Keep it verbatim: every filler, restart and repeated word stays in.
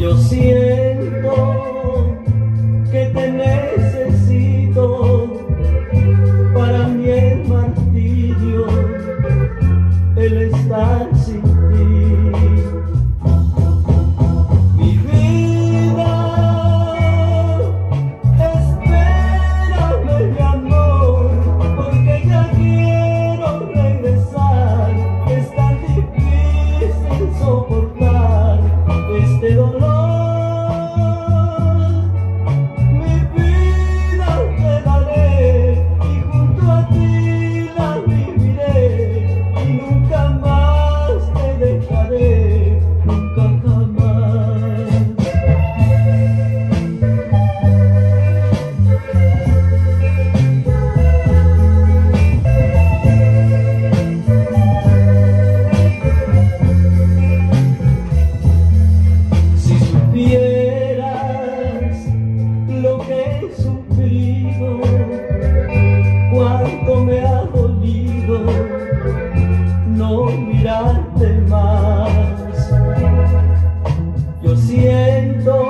Yo siento que te necesito, para mí es martirio el estar sin ti. Mi vida, espérame mi amor, porque ya quiero regresar. Es tan difícil soportar este dolor. Mi vida te daré y junto a ti la viviré, y nunca más te dejaré, nunca jamás. Si supieras lo que he sufrido, cuánto me ha dolido no mirarte más. Yo siento